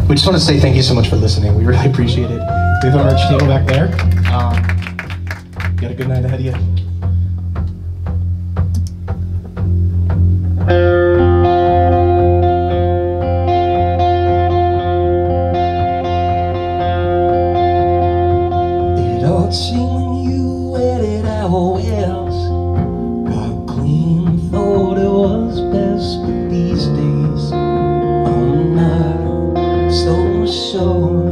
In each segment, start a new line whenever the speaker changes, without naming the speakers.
We just want to say thank you so much for listening. We really appreciate it. We have a merch table back there. You got a good night ahead of you.
It all seemed when you waited hours, got clean, thought it was best, but these days I'm not so sure.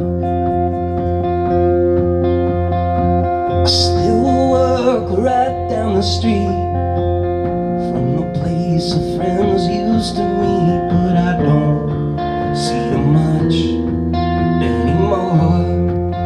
I still work right down the street from the place of friends used to meet, but I don't see them much anymore.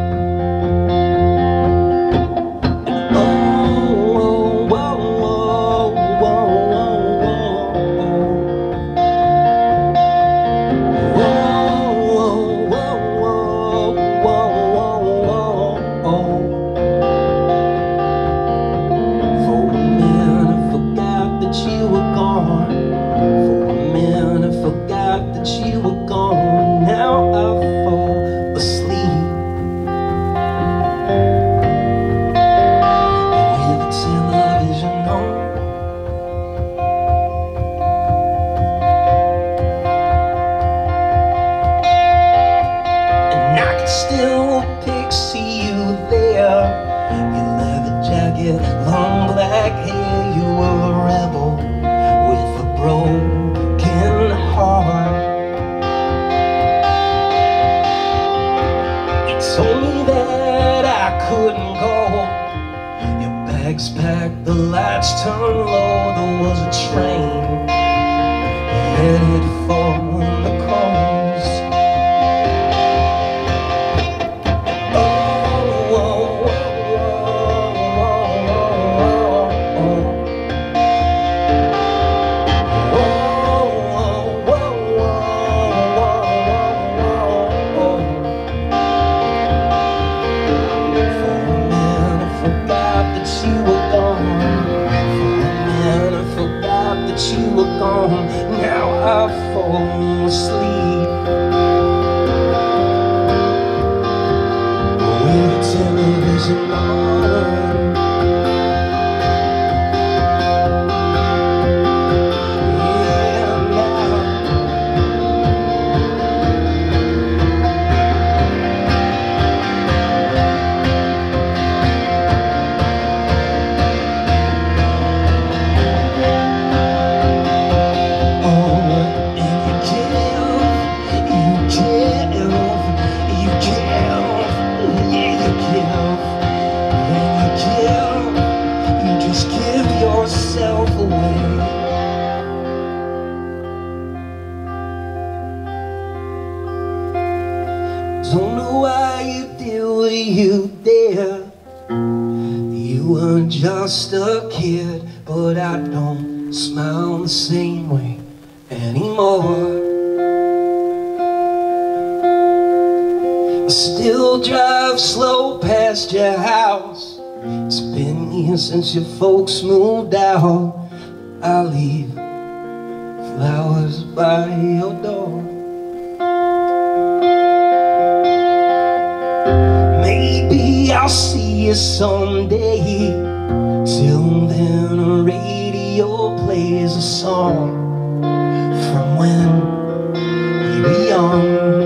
Still picture you there, your leather jacket, long black hair. You were a rebel with a broken heart. You told me that I couldn't go. Your bags packed, the lights turned low. There was a train headed for the coast. You were gone, now I fall asleep with the television on. Don't know why you did what you did. You weren't just a kid, but I don't smile the same way anymore. I still drive slow past your house. It's been years since your folks moved out. I leave flowers by your door. Maybe I'll see you someday. Till then a radio plays a song from when we were young.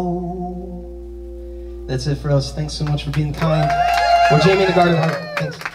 That's it for us. Thanks so much for being kind. We're Jamie and the Garden Heart. Thanks.